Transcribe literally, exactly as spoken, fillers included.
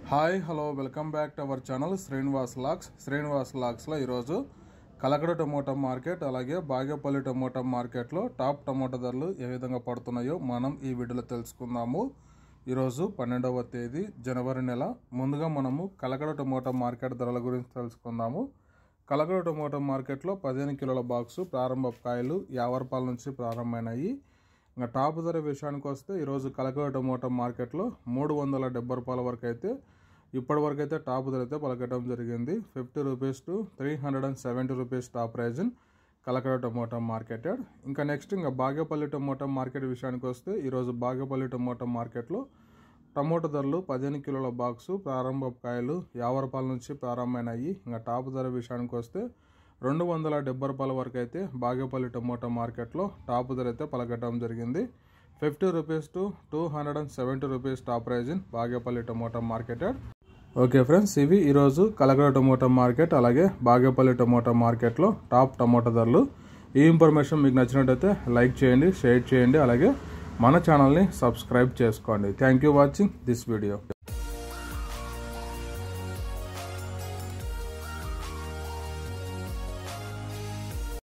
Hi hello welcome back to our channel Srinivas లాక్స్ శ్రీనివాస్ లాక్స్లో ఈరోజు కలకడ టమోటా మార్కెట్ అలాగే బాగేపల్లి టమోటా మార్కెట్లో టాప్ టమోటా ధరలు ఏ విధంగా పడుతున్నాయో మనం ఈ వీడియోలో తెలుసుకుందాము. ఈరోజు పన్నెండవ తేదీ జనవరి నెల. ముందుగా మనము కలకడ టమోటా మార్కెట్ ధరల గురించి తెలుసుకుందాము. కలకడ టమోటా మార్కెట్లో పదిహేను కిలోల బాక్సు ప్రారంభ కాయలు యాభై రూపాయల నుంచి ప్రారంభమైనాయి. ఇంకా టాప్ ధర విషయానికి వస్తే ఈరోజు కలకడ టమోటా మార్కెట్లో మూడు వందల డెబ్బై రూపాయల వరకు అయితే ఇప్పటి వరకు అయితే టాప్ ధర అయితే పలకటం జరిగింది. Fifty rupees to three hundred and seventy rupees top price in Kalakada tomato marketed. ఇంకా నెక్స్ట్ ఇంకా బాగేపల్లి టమోటా మార్కెట్ విషయానికి వస్తే ఈరోజు బాగేపల్లి టమోటా మార్కెట్లో టమోటా ధరలు పదిహేను కిలోల బాక్సు ప్రారంభ కాయలు యాభై రూపాయల నుంచి ప్రారంభమైనాయి. ఇంకా టాప్ ధర విషయానికి వస్తే రెండు వందల డెబ్బై రూపాయల వరకు అయితే బాగేపల్లి టమోటా మార్కెట్లో టాప్ ధర అయితే పలకటం జరిగింది. Fifty rupees to two hundred and seventy rupees top price in Bagepalli tomato marketed. Okay friends, ఇవి ఈరోజు కలకడ టమోటా మార్కెట్ అలాగే బాగేపల్లి టమోటా మార్కెట్లో టాప్ టమోటా ధరలు. ఈ ఇన్ఫర్మేషన్ మీకు నచ్చినట్టయితే లైక్ చేయండి, షేర్ చేయండి, అలాగే మన ఛానల్ని సబ్స్క్రైబ్ చేసుకోండి. Thank you watching this video.